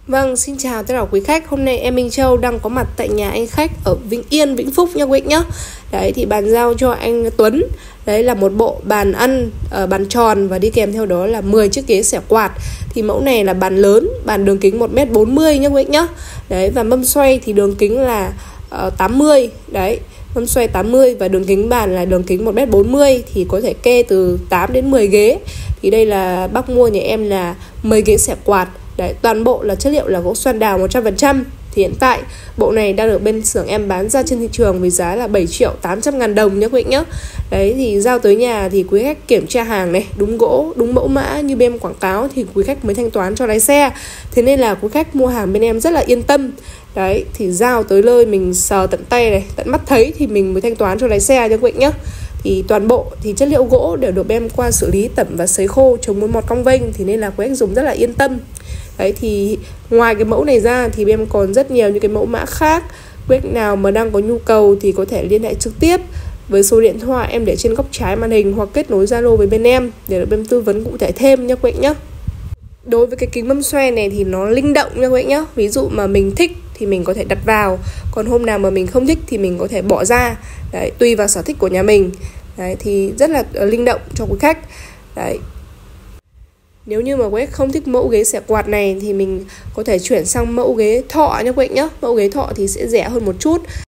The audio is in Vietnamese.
Vâng, xin chào tất cả quý khách. Hôm nay em Minh Châu đang có mặt tại nhà anh khách ở Vĩnh Yên, Vĩnh Phúc nha quý vị nhé. Đấy thì bàn giao cho anh Tuấn. Đấy là một bộ bàn ăn bàn tròn và đi kèm theo đó là 10 chiếc ghế xẻ quạt. Thì mẫu này là bàn lớn, bàn đường kính 1m40 nha quý vị nhé. Đấy và mâm xoay thì đường kính là 80. Đấy, mâm xoay 80 và đường kính bàn là đường kính 1m40 thì có thể kê từ 8 đến 10 ghế. Thì đây là bác mua nhà em là 10 ghế xẻ quạt. Đấy, toàn bộ là chất liệu là gỗ xoan đào 100%. Thì hiện tại bộ này đang được bên xưởng em bán ra trên thị trường với giá là 7.800.000 đồng nhé quý vị nhé. Đấy thì giao tới nhà thì quý khách kiểm tra hàng này, đúng gỗ, đúng mẫu mã như bên em quảng cáo thì quý khách mới thanh toán cho lái xe. Thế nên là quý khách mua hàng bên em rất là yên tâm. Đấy thì giao tới nơi mình sờ tận tay này, tận mắt thấy thì mình mới thanh toán cho lái xe nha quý vị nhé. Thì toàn bộ thì chất liệu gỗ đều được đem qua xử lý tẩm và sấy khô chống mối mọt cong vênh, thì nên là quý khách dùng rất là yên tâm. Đấy thì ngoài cái mẫu này ra thì em còn rất nhiều những cái mẫu mã khác. Quý khách nào mà đang có nhu cầu thì có thể liên hệ trực tiếp với số điện thoại em để trên góc trái màn hình hoặc kết nối Zalo với bên em để được bên tư vấn cụ thể thêm nhé quý vị nhé. Đối với cái kính mâm xoay này thì nó linh động nha quý vị nhé. Ví dụ mà mình thích thì mình có thể đặt vào, còn hôm nào mà mình không thích thì mình có thể bỏ ra. Đấy, tùy vào sở thích của nhà mình. Đấy thì rất là linh động cho quý khách. Đấy. Nếu như mà quý khách không thích mẫu ghế xẻ quạt này thì mình có thể chuyển sang mẫu ghế thọ nha quý vị nhé. Mẫu ghế thọ thì sẽ rẻ hơn một chút.